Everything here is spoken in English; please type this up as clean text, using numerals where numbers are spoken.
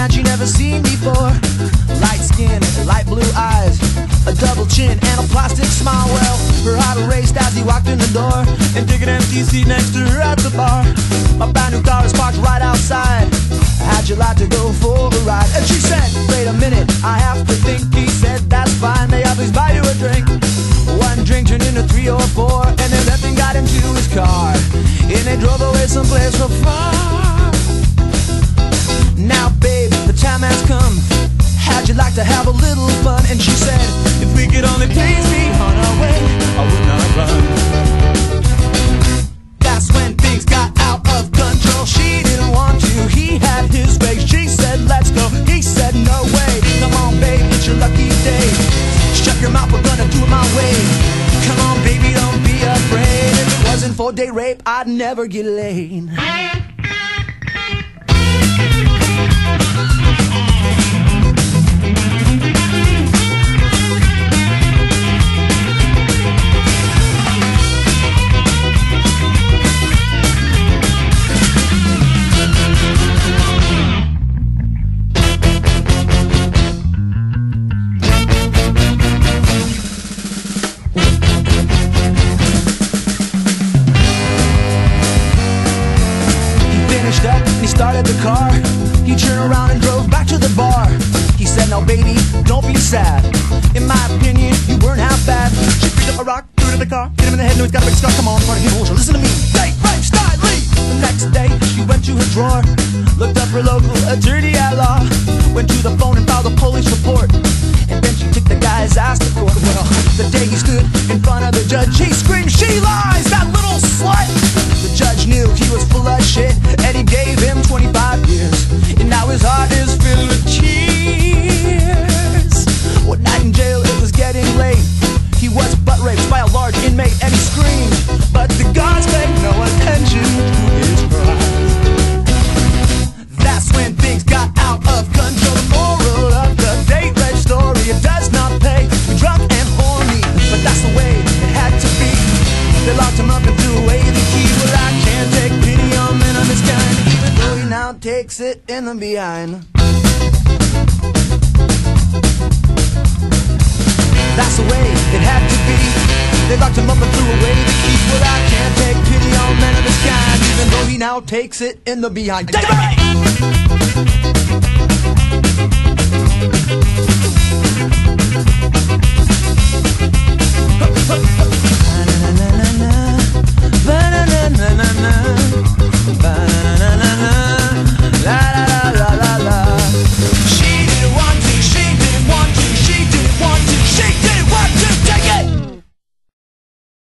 man she never seen before. Light skin, light blue eyes, a double chin and a plastic smile. Well, her heart raced as he walked in the door and took an empty seat next to her at the bar. My brand new car is parked right outside. How'd you like to go for a ride? And she said, wait a minute, I have to think. He said, that's fine, may I please buy you a drink? One drink turned into 3 or 4, and then left and got into his car, and they drove away someplace real far. Now babe, the time has come. How'd you like to have a little fun? And she said, if we could only please be on our way, I would not run. That's when things got out of control. She didn't want to, he had his way. She said, let's go, he said, no way. Come on babe, it's your lucky day. Shut your mouth, we're gonna do it my way. Come on baby, don't be afraid. If it wasn't for date rape, I'd never get laid. He started the car, he turned around and drove back to the bar. He said, now baby, don't be sad. In my opinion, you weren't half bad. She picked up a rock, threw it in the car, hit him in the head, no he's got a big scar. Come on, party people, listen to me. Hey, right, style, leave. The next day, she went to her drawer, looked up her local attorney at law, went to the phone and filed a police report, and then she took the guy's ass to court. Well, the day he stood in front of the judge, he screamed, she lies, that little slut. The judge knew he was full of shit, and he gave him 25 years, and now his heart is filled with tears. One night in jail, it was getting late. He was butt raped by a large inmate, and he screamed, but the guards paid no attention to his cries. That's when things got out of control. The moral of the date rape story, it does not pay to be drunk and horny, but that's the way it had to be. They locked him up and threw away the key. Well, I can't take pity on men of this kind, even though he now takes it in the behind. That's the way it had to be. They locked him up and threw away the key. Well, I can't take pity on men of this kind, even though he now takes it in the behind. Take it!